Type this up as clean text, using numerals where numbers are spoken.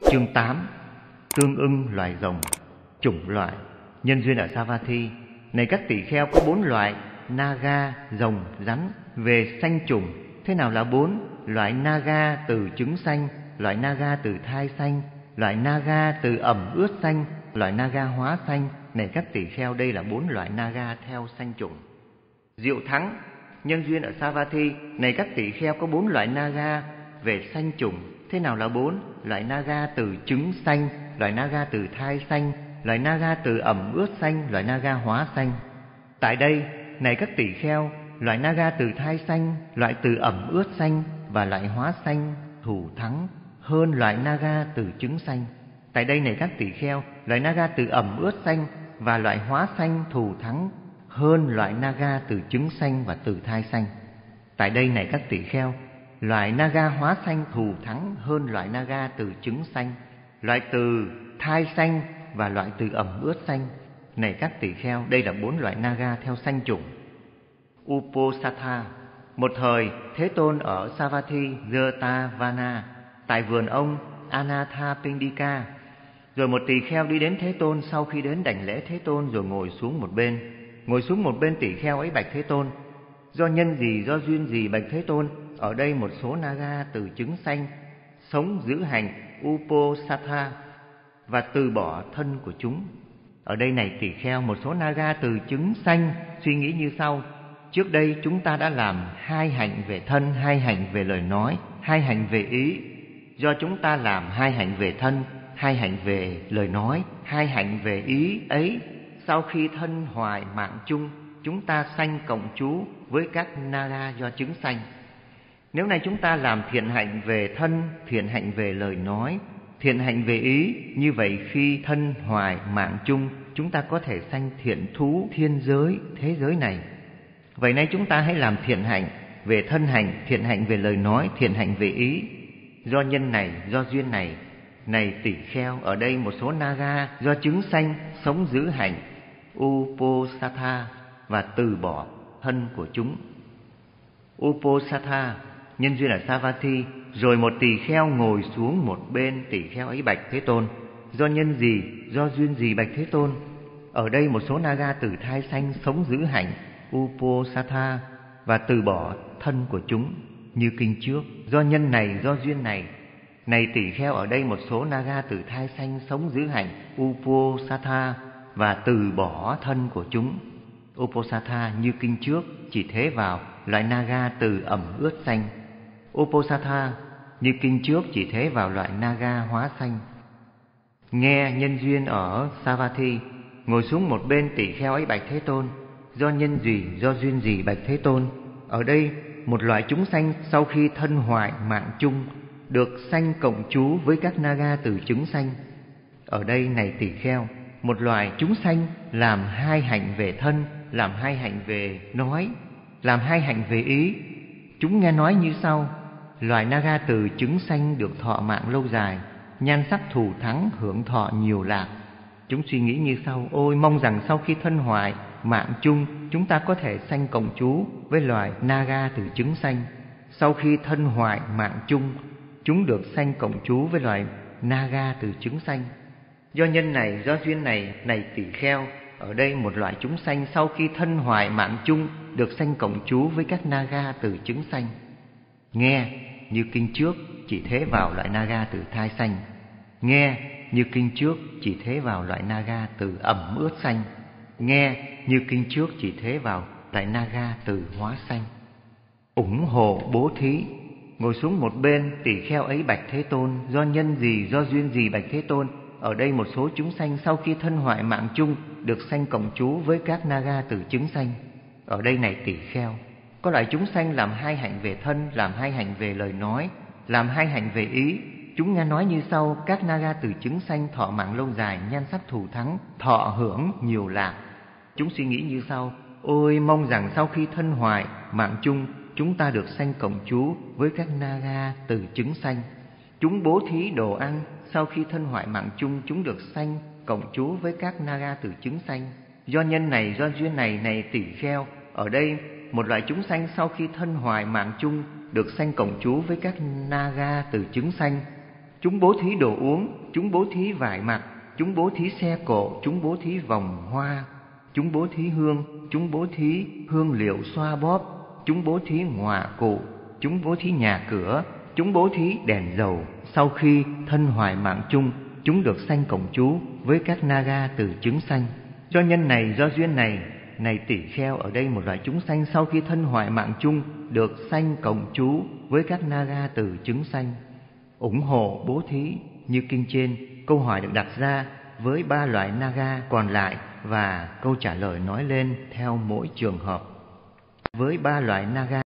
Chương 8. Tương ưng loài rồng. Chủng loại. Nhân duyên ở Savatthi. Này các tỳ kheo, có 4 loại: naga, rồng, rắn. Về sanh chủng, thế nào là 4? Loại naga từ trứng sanh, loại naga từ thai sanh, loại naga từ ẩm ướt sanh, loại naga hóa sanh. Này các tỳ kheo, đây là 4 loại naga theo sanh chủng. Diệu thắng. Nhân duyên ở Savatthi. Này các tỳ kheo, có 4 loại naga về sanh chủng, thế nào là 4? Loại naga từ trứng sanh, loại naga từ thai sanh, loại naga từ ẩm ướt sanh, loại naga hóa sanh. Tại đây, này các tỳ kheo, loại naga từ thai sanh, loại từ ẩm ướt sanh và loại hóa sanh thù thắng hơn loại naga từ trứng sanh. Tại đây, này các tỳ kheo, loại naga từ ẩm ướt sanh và loại hóa sanh thù thắng hơn loại naga từ trứng sanh và từ thai sanh. Tại đây, này các tỳ kheo, loại naga hóa sanh thù thắng hơn loại naga từ trứng sanh, loại từ thai sanh và loại từ ẩm ướt sanh. Này các tỳ kheo, đây là 4 loại naga theo sanh chủng. Uposatha. Một thời, Thế Tôn ở Savatthi Jetavana, tại vườn ông Anathapindika. Rồi một tỳ kheo đi đến Thế Tôn. Sau khi đến đảnh lễ Thế Tôn rồi ngồi xuống một bên. Ngồi xuống một bên, tỳ kheo ấy bạch Thế Tôn: do nhân gì, do duyên gì bạch Thế Tôn, ở đây một số naga từ trứng sanh sống giữ hành Uposatha và từ bỏ thân của chúng. Ở đây này tỳ kheo, một số naga từ trứng sanh suy nghĩ như sau: trước đây chúng ta đã làm 2 hạnh về thân, 2 hạnh về lời nói, 2 hạnh về ý. Do chúng ta làm 2 hạnh về thân, 2 hạnh về lời nói, 2 hạnh về ý ấy, sau khi thân hoại mạng chung, chúng ta sanh cộng trú với các naga do trứng sanh. Nếu này chúng ta làm thiện hạnh về thân, thiện hạnh về lời nói, thiện hạnh về ý, như vậy khi thân hoại mạng chung, chúng ta có thể sanh thiện thú thiên giới, thế giới này. Vậy nay chúng ta hãy làm thiện hạnh về thân hạnh, thiện hạnh về lời nói, thiện hạnh về ý. Do nhân này, do duyên này, này tỳ kheo, ở đây một số naga do trứng sanh sống giữ hạnh Uposatha và từ bỏ thân của chúng. Uposatha. Nhân duyên ở Savatthi. Rồi một tỳ kheo ngồi xuống một bên. Tỳ kheo ấy bạch Thế Tôn: do nhân gì, do duyên gì bạch Thế Tôn, ở đây một số naga từ thai sanh sống giữ hạnh Uposatha và từ bỏ thân của chúng, như kinh trước. Do nhân này, do duyên này, này tỳ kheo, ở đây một số naga từ thai sanh sống giữ hạnh Uposatha và từ bỏ thân của chúng. Uposatha như kinh trước, chỉ thế vào loại naga từ ẩm ướt sanh. Uposatha như kinh trước, chỉ thế vào loại naga hóa sanh. Nghe nhân duyên ở Savatthi. Ngồi xuống một bên, tỳ kheo ấy bạch Thế Tôn: do nhân gì, do duyên gì bạch Thế Tôn, ở đây một loại chúng sanh sau khi thân hoại mạng chung được sanh cộng trú với các naga từ trứng sanh. Ở đây này tỳ kheo, một loài chúng sanh làm 2 hạnh về thân, làm 2 hạnh về nói, làm 2 hạnh về ý. Chúng nghe nói như sau: loài naga từ trứng sanh được thọ mạng lâu dài, nhan sắc thù thắng, hưởng thọ nhiều lạc. Chúng suy nghĩ như sau: ôi mong rằng sau khi thân hoại mạng chung, chúng ta có thể sanh cộng trú với loài naga từ trứng sanh. Sau khi thân hoại mạng chung, chúng được sanh cộng trú với loài naga từ trứng sanh. Do nhân này, do duyên này, này tỳ kheo, ở đây một loại chúng sanh sau khi thân hoại mạng chung được sanh cộng trú với các naga từ trứng sanh. Nghe như kinh trước, chỉ thế vào loại naga từ thai sanh. Nghe như kinh trước, chỉ thế vào loại naga từ ẩm ướt sanh. Nghe như kinh trước, chỉ thế vào loại naga từ hóa sanh. Ủng hộ bố thí. Ngồi xuống một bên, tỳ kheo ấy bạch Thế Tôn: do nhân gì, do duyên gì bạch Thế Tôn, ở đây một số chúng sanh sau khi thân hoại mạng chung được sanh cộng trú với các naga từ trứng sanh. Ở đây này tỳ kheo, có loại chúng sanh làm 2 hạnh về thân, làm 2 hạnh về lời nói, làm 2 hạnh về ý. Chúng nghe nói như sau: các naga từ trứng sanh thọ mạng lâu dài, nhan sắc thù thắng, thọ hưởng nhiều lạc. Chúng suy nghĩ như sau: ôi mong rằng sau khi thân hoại mạng chung, chúng ta được sanh cộng trú với các naga từ trứng sanh. Chúng bố thí đồ ăn, sau khi thân hoại mạng chung, chúng được sanh cộng trú với các naga từ trứng sanh. Do nhân này, do duyên này, này tỳ kheo, ở đây một loại chúng sanh sau khi thân hoại mạng chung được sanh cộng trú với các naga từ trứng sanh. Chúng bố thí đồ uống, chúng bố thí vải mặc, chúng bố thí xe cộ, chúng bố thí vòng hoa, chúng bố thí hương, chúng bố thí hương liệu xoa bóp, chúng bố thí ngọa cụ, chúng bố thí nhà cửa, chúng bố thí đèn dầu. Sau khi thân hoại mạng chung, chúng được sanh cộng trú với các Naga từ chứng sanh. Do nhân này, do duyên này, này tỷ kheo, ở đây một loại chúng sanh sau khi thân hoại mạng chung được sanh cộng trú với các Naga từ chứng sanh. Ủng hộ bố thí như kinh trên. Câu hỏi được đặt ra với 3 loại Naga còn lại và câu trả lời nói lên theo mỗi trường hợp. Với 3 loại Naga